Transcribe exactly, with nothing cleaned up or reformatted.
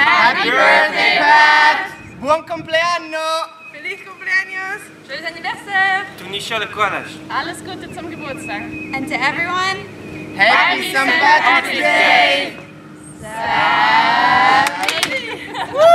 Happy birthday, Pat! Buon compleanno! Feliz cumpleaños! Schönes Anniversaire! Tu nisho lekonash. Alles Gute zum Geburtstag! And to everyone, Happy Saint Patrick's Day! Day!